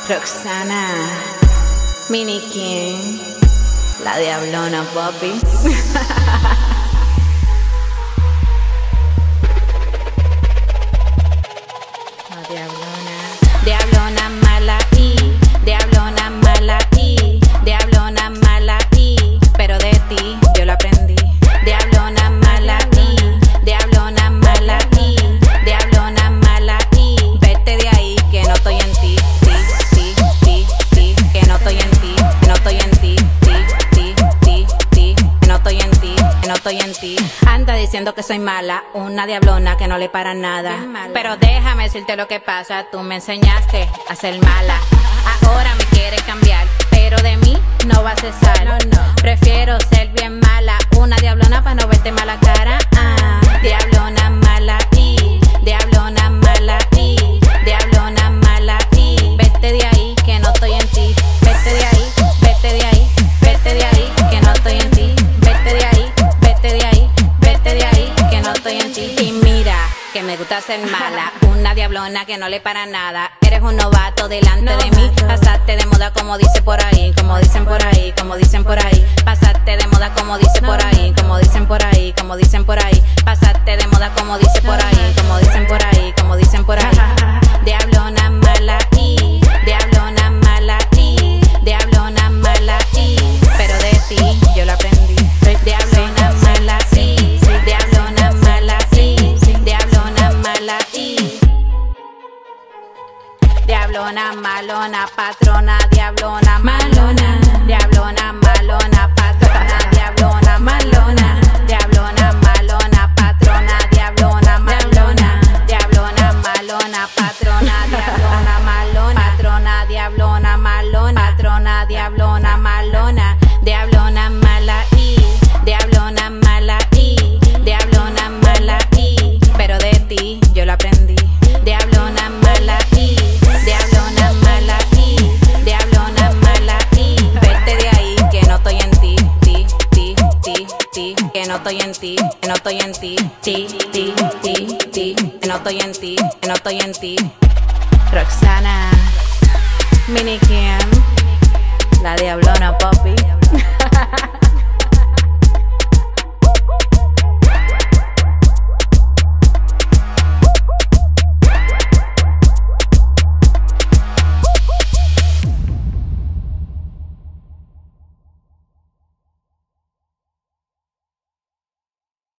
Roxana, Mini King, la diablona, papi. La diablona, diablona mala y diablona mala y diablona mala y, pero de ti yo lo aprendí. Diablona mala y diablona mala y diablona mala y, vete de ahí que no estoy en ti. Que no estoy en ti, que no estoy en ti, que no estoy en ti, que no estoy en ti. Anda diciendo que soy mala, una diablona que no le para nada. Pero déjame decirte lo que pasa, tú me enseñaste a ser mala. Ahora me quieres cambiar, pero de mí no va a cesar. Prefiero ser bien mala, una diablona para no verte mala cara. Diablona mala y diablona mala y diablona mala y, vete de ahí que no estoy en ti. Vete de ahí, vete de ahí, vete de ahí que no estoy en ti. Vete de ahí, vete de ahí, vete de ahí que no estoy en ti. Y mira que me gusta ser mala, una diablona que no le para nada. Eres un novato delante de mí, pasaste de moda como dice por ahí, como dicen por ahí, como dicen por ahí. Pasaste de moda como dice por ahí, como dicen por ahí, como dicen por ahí. Pasaste de moda como dice por ahí, como dicen por ahí, como dicen por ahí. Diablona mala y diablona mala y diablona mala y, pero de ti yo lo aprendí. Diablona mala y diablona mala y diablona mala y, diablona malona, patrona, diablona malona, diablona malona, patrona, diablona malona, diablona malona, patrona, diablona malona, diablona malona, patrona, diablona malona, patrona, diablona malona, patrona, diablona malona, diablona mala y diablona mala y diablona mala y, pero de ti yo lo aprendí. Diablona mala y diablona mala y diablona mala y, vete de ahí que no estoy en ti, que no estoy en ti, que no estoy en ti, que no estoy en ti, que no estoy en ti. Roxana, Mini King, la diablona, papi.